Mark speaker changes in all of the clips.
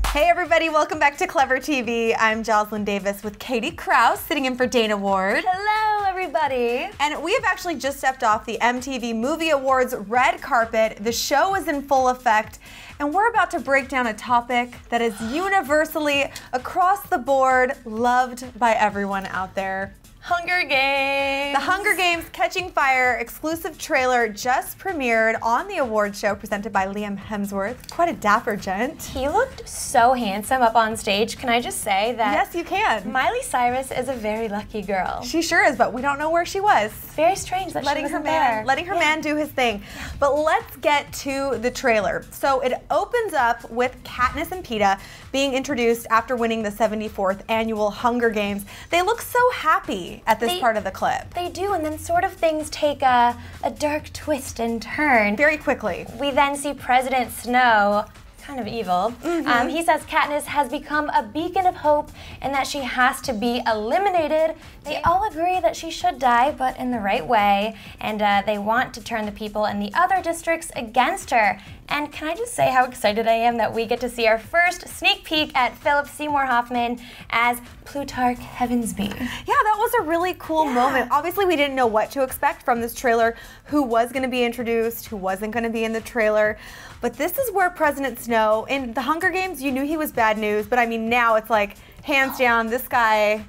Speaker 1: Hey everybody, welcome back to Clever TV. I'm Jocelyn Davis with Katie Krause, sitting in for Dana Ward.
Speaker 2: Hello everybody.
Speaker 1: And we have actually just stepped off the MTV Movie Awards red carpet. The show is in full effect, and we're about to break down a topic that is universally, across the board, loved by everyone out there.
Speaker 2: Hunger Games.
Speaker 1: The Hunger Games Catching Fire exclusive trailer just premiered on the award show presented by Liam Hemsworth. Quite a dapper gent.
Speaker 2: He looked so handsome up on stage. Can I just say that?
Speaker 1: Yes, you can.
Speaker 2: Miley Cyrus is a very lucky girl.
Speaker 1: She sure is, but we don't know where she was.
Speaker 2: Very strange that
Speaker 1: letting
Speaker 2: she wasn't
Speaker 1: letting her man do his thing. But let's get to the trailer. So it opens up with Katniss and Peeta being introduced after winning the 74th annual Hunger Games. They look so happy at this part of the clip.
Speaker 2: They do, and then sort of things take a dark twist and turn.
Speaker 1: Very quickly.
Speaker 2: We then see President Snow, kind of evil. He says Katniss has become a beacon of hope and that she has to be eliminated. They all agree that she should die, but in the right way, and they want to turn the people in the other districts against her. And can I just say how excited I am that we get to see our first sneak peek at Philip Seymour Hoffman as Plutarch Heavensbee.
Speaker 1: Yeah, that was a really cool moment. Obviously, we didn't know what to expect from this trailer, who was going to be introduced, who wasn't going to be in the trailer. But this is where President Snow, in the Hunger Games, you knew he was bad news, but I mean, now it's like, hands down, this guy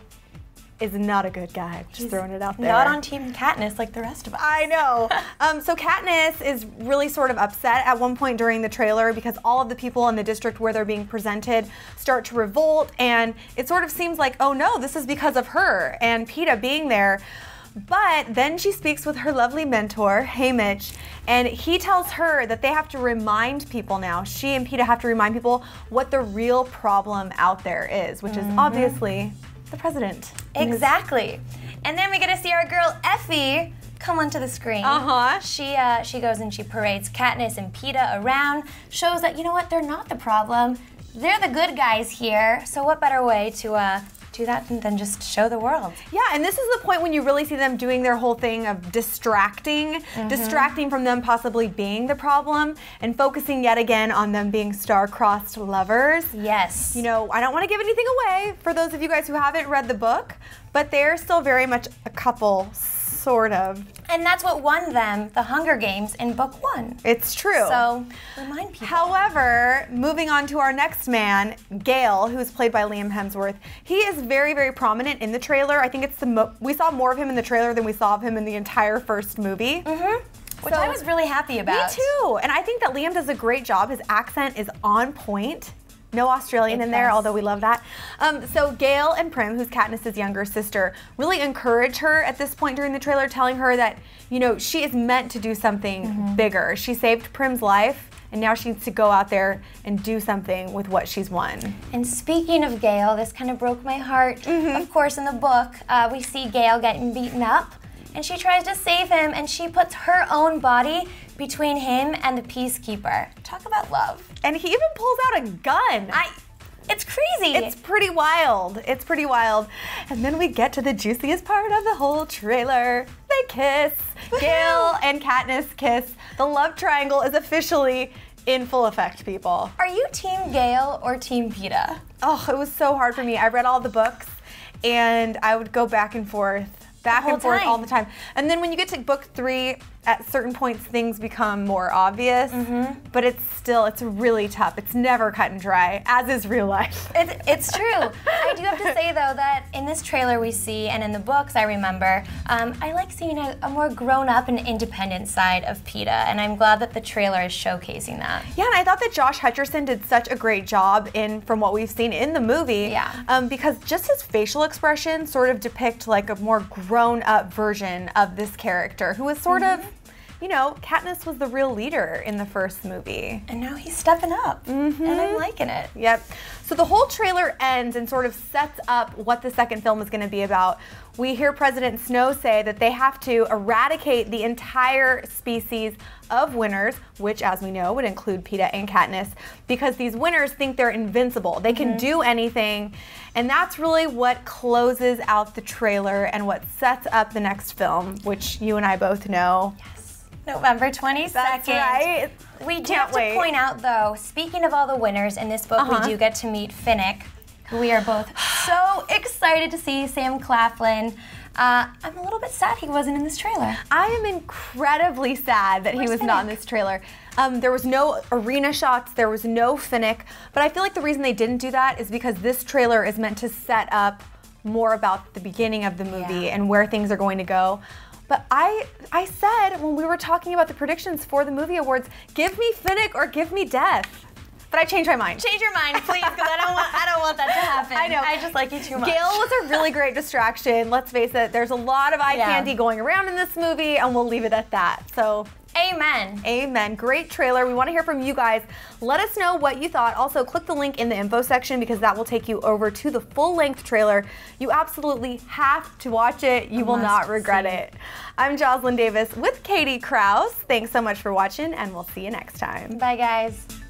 Speaker 1: is not a good guy. Just throwing it out there.
Speaker 2: Not on Team Katniss like the rest of us.
Speaker 1: I know. So Katniss is really sort of upset at one point during the trailer because all of the people in the district where they're being presented start to revolt, and it sort of seems like, oh no, this is because of her and Peeta being there. But then she speaks with her lovely mentor, Haymitch, and he tells her that they have to remind people now, she and Peeta have to remind people what the real problem out there is, which is obviously the president.
Speaker 2: Exactly. And then we get to see our girl Effie come onto the screen. She goes and she parades Katniss and Peeta around, shows that, you know what, they're not the problem. They're the good guys here. So what better way to do that than just show the world?
Speaker 1: Yeah, and this is the point when you really see them doing their whole thing of distracting from them possibly being the problem and focusing yet again on them being star-crossed lovers.
Speaker 2: Yes.
Speaker 1: You know, I don't want to give anything away for those of you guys who haven't read the book, but they're still very much a couple, sort of.
Speaker 2: And that's what won them the Hunger Games in book 1.
Speaker 1: It's true.
Speaker 2: So, remind people.
Speaker 1: However, moving on to our next man, Gale, who's played by Liam Hemsworth, he is very, very prominent in the trailer. I think it's we saw more of him in the trailer than we saw of him in the entire first movie.
Speaker 2: Which I was really happy about.
Speaker 1: Me too. And I think that Liam does a great job. His accent is on point. No Australian in there, although we love that. So Gale and Prim, who's Katniss's younger sister, really encourage her at this point during the trailer, telling her that, you know, she is meant to do something bigger. She saved Prim's life, and now she needs to go out there and do something with what she's won.
Speaker 2: And speaking of Gale, this kind of broke my heart. Of course, in the book, we see Gale getting beaten up, and she tries to save him, and she puts her own body between him and the Peacekeeper. Talk about love.
Speaker 1: And he even pulls out a gun.
Speaker 2: It's crazy.
Speaker 1: It's pretty wild. It's pretty wild. And then we get to the juiciest part of the whole trailer. They kiss. Gale and Katniss kiss. The love triangle is officially in full effect, people.
Speaker 2: Are you Team Gale or Team Peeta?
Speaker 1: Oh, it was so hard for me. I read all the books, and I would go back and forth all the time. And then when you get to book 3, at certain points things become more obvious, but it's really tough. It's never cut and dry, as is real life.
Speaker 2: It's true. I do have to say though that in this trailer we see, and in the books I remember, I like seeing a more grown up and independent side of Peeta, and I'm glad that the trailer is showcasing that.
Speaker 1: Yeah, and I thought that Josh Hutcherson did such a great job from what we've seen in the movie, because just his facial expressions sort of depict like a more grown up version of this character who is sort of, you know, Katniss was the real leader in the first movie.
Speaker 2: And now he's stepping up, and I'm liking it.
Speaker 1: Yep. So the whole trailer ends and sort of sets up what the second film is going to be about. We hear President Snow say that they have to eradicate the entire species of winners, which, as we know, would include Peeta and Katniss, because these winners think they're invincible. They can do anything, and that's really what closes out the trailer and what sets up the next film, which you and I both know
Speaker 2: November 22nd.
Speaker 1: That's right.
Speaker 2: We do have to point out, though, speaking of all the winners, in this book we do get to meet Finnick, who we are both so excited to see, Sam Claflin. I'm a little bit sad he wasn't in this trailer.
Speaker 1: I am incredibly sad that he was not in this trailer. There was no arena shots, there was no Finnick, but I feel like the reason they didn't do that is because this trailer is meant to set up more about the beginning of the movie and where things are going to go. But I said when we were talking about the predictions for the movie awards, give me Finnick or give me death. But I changed my mind.
Speaker 2: Change your mind, please, because I don't want that to happen.
Speaker 1: I know.
Speaker 2: I just like you too much.
Speaker 1: Gale was a really great distraction. Let's face it, there's a lot of eye candy going around in this movie, and we'll leave it at that. So,
Speaker 2: amen.
Speaker 1: Amen. Great trailer. We want to hear from you guys. Let us know what you thought. Also, click the link in the info section because that will take you over to the full-length trailer. You absolutely have to watch it. You will not regret it. I'm Jocelyn Davis with Katie Krause. Thanks so much for watching, and we'll see you next time.
Speaker 2: Bye, guys.